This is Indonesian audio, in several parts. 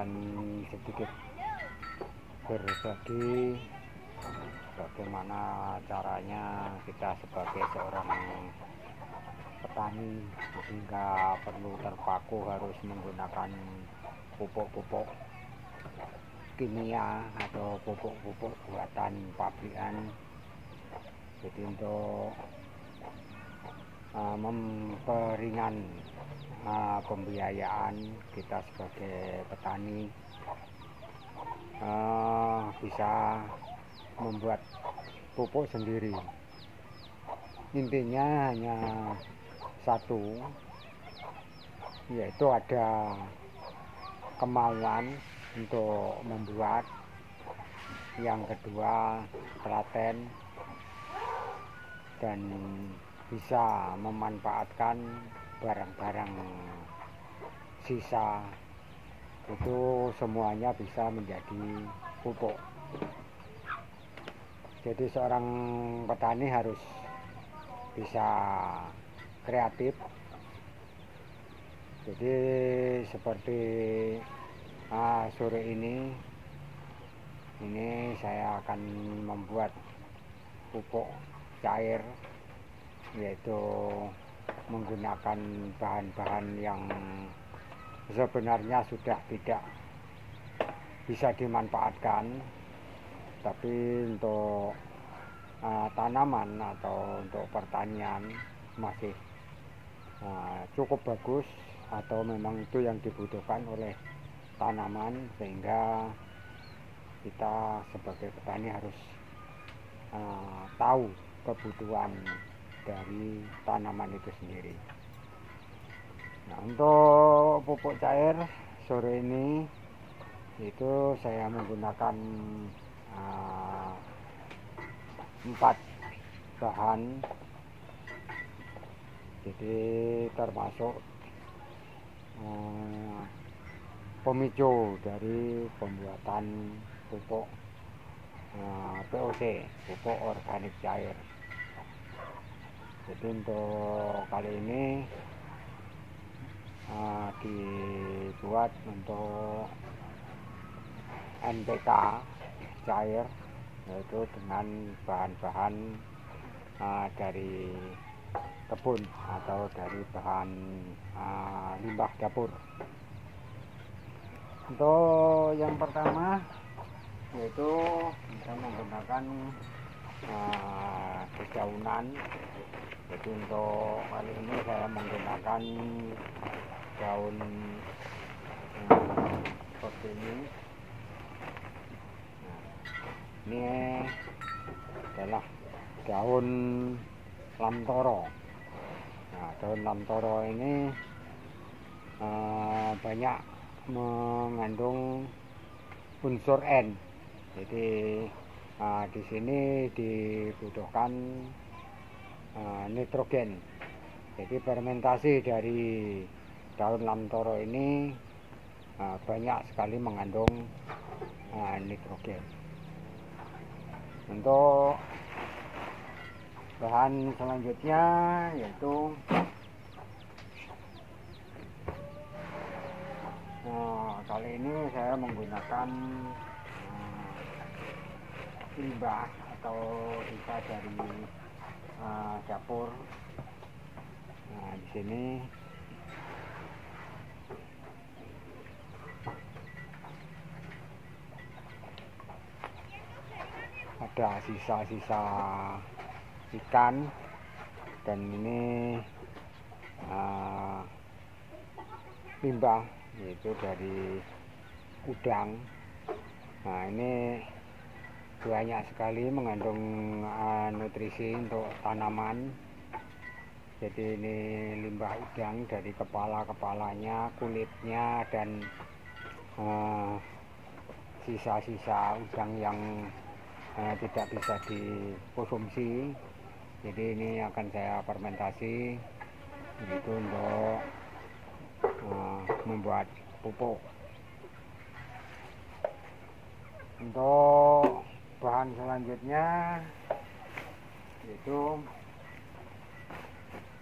akan sedikit berbagi bagaimana caranya kita sebagai seorang petani sehingga perlu terpaku harus menggunakan pupuk-pupuk kimia atau pupuk-pupuk buatan pabrikan. Jadi untuk memperingan pembiayaan kita sebagai petani, bisa membuat pupuk sendiri. Intinya hanya satu, yaitu ada kemauan untuk membuat. Yang kedua, telaten dan bisa memanfaatkan barang-barang sisa, itu semuanya bisa menjadi pupuk. Jadi seorang petani harus bisa kreatif. Jadi seperti sore ini saya akan membuat pupuk cair, yaitu menggunakan bahan-bahan yang sebenarnya sudah tidak bisa dimanfaatkan, tapi untuk tanaman atau untuk pertanian masih cukup bagus, atau memang itu yang dibutuhkan oleh tanaman, sehingga kita sebagai petani harus tahu kebutuhan dari tanaman itu sendiri. Nah, untuk pupuk cair sore ini itu saya menggunakan 4 bahan. Jadi termasuk pemicu dari pembuatan pupuk POC, pupuk organik cair. Jadi untuk kali ini dibuat untuk NPK cair, yaitu dengan bahan-bahan dari kebun atau dari bahan limbah dapur. Untuk yang pertama yaitu kita menggunakan dedaunan. Jadi untuk kali ini saya menggunakan daun seperti ini. Nah, ini adalah daun lamtoro. Nah, daun lamtoro ini banyak mengandung unsur N. Jadi di sini dibutuhkan nitrogen. Jadi fermentasi dari daun lamtoro ini banyak sekali mengandung nitrogen. Untuk bahan selanjutnya yaitu kali ini saya menggunakan limbah atau sisa dari dapur. Nah, di sini ada sisa-sisa ikan, dan ini limbah, yaitu dari udang. Nah, ini banyak sekali mengandung nutrisi untuk tanaman. Jadi ini limbah udang dari kepalanya, kulitnya, dan sisa-sisa udang yang tidak bisa dikonsumsi. Jadi ini akan saya fermentasi, itu untuk membuat pupuk. Untuk bahan selanjutnya yaitu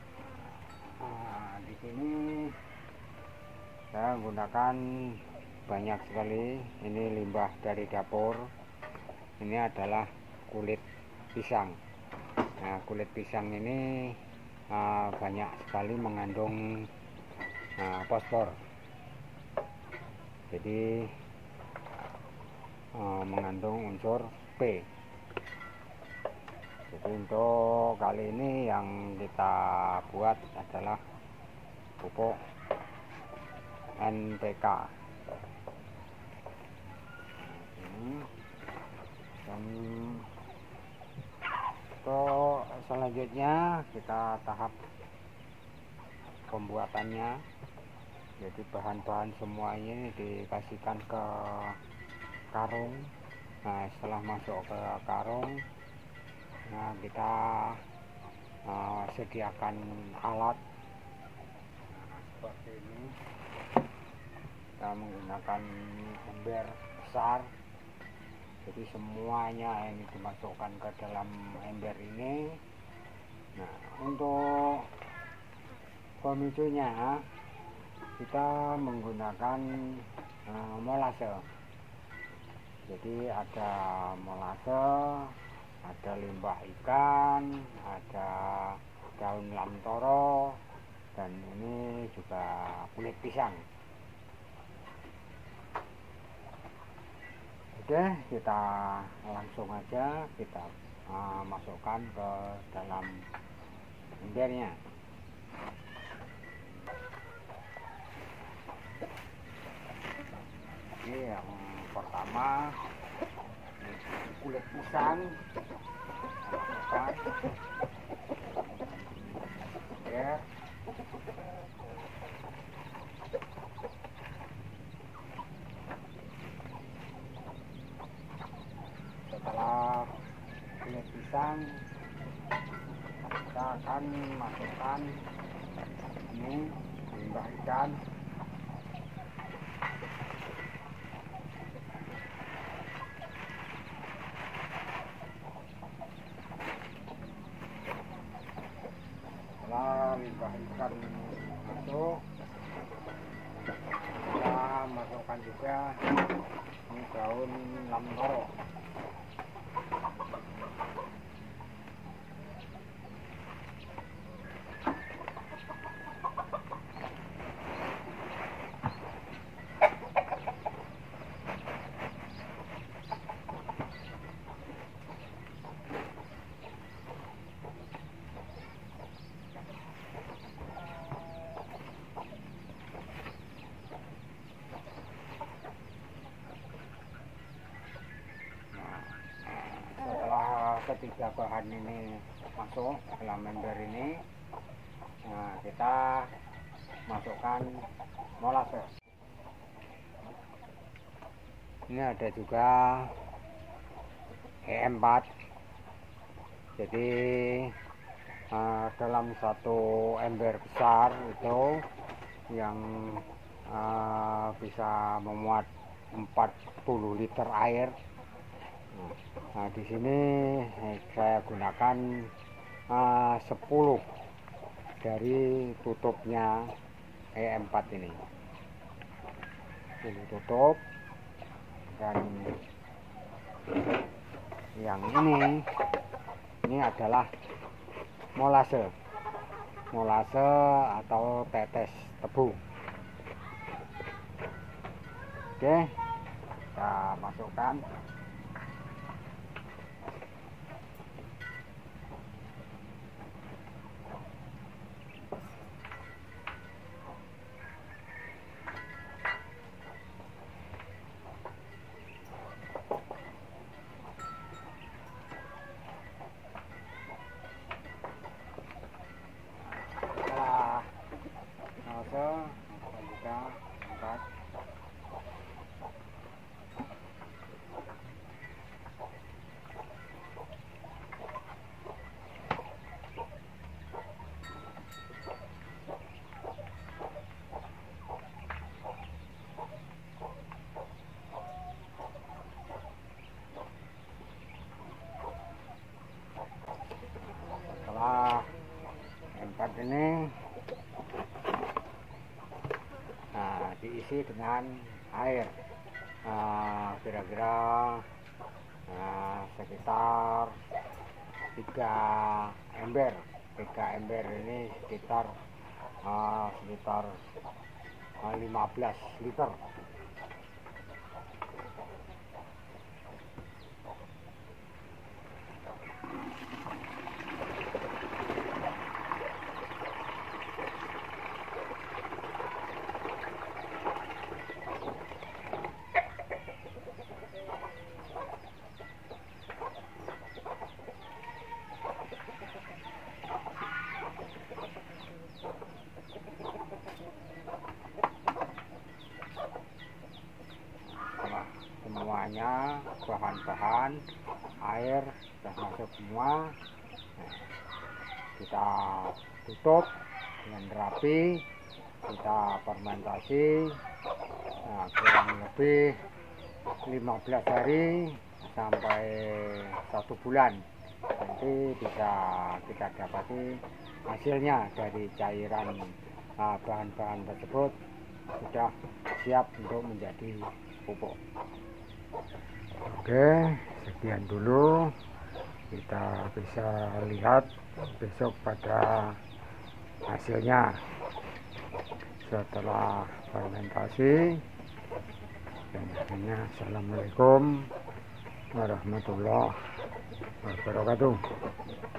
di sini saya menggunakan banyak sekali. Ini limbah dari dapur. Ini adalah kulit pisang. Nah, kulit pisang ini banyak sekali mengandung fosfor. Jadi mengandung unsur P. Jadi untuk kali ini yang kita buat adalah pupuk NPK. Dan untuk selanjutnya kita tahap pembuatannya. Jadi bahan-bahan semuanya dikasihkan ke karung. Nah, setelah masuk ke karung, nah kita sediakan alat seperti ini. Kita menggunakan ember besar. Jadi semuanya ini dimasukkan ke dalam ember ini. Nah, untuk pemicunya kita menggunakan molase. Jadi ada molase, ada limbah ikan, ada daun lamtoro, dan ini juga kulit pisang. Oke, kita langsung aja kita masukkan ke dalam embernya. Ini yang pertama, kulit pisang masukkan. Ya. Setelah kulit pisang, kita akan masukkan ini limbah ikan. Setelah limbah ikan masuk, kita masukkan juga ini daun lamtoro. Ketiga bahan ini masuk dalam ember ini, nah kita masukkan molase. Ini ada juga E4. Jadi dalam satu ember besar itu yang bisa memuat 40 liter air. Nah, di sini saya gunakan 10 dari tutupnya E4 ini. Ini tutup, dan yang ini adalah molase atau tetes tebu. Oke, kita masukkan. ini diisi dengan air kira-kira sekitar 3 ember ini sekitar 15 liter. Semuanya bahan-bahan air sudah masuk semua. Kita tutup dengan rapi, kita fermentasi kurang lebih 15 hari sampai 1 bulan. Nanti bisa kita dapati hasilnya dari cairan bahan-bahan tersebut sudah siap untuk menjadi pupuk. Oke, sekian dulu. Kita bisa lihat besok pada hasilnya setelah fermentasi. Dan akhirnya assalamualaikum warahmatullahi wabarakatuh.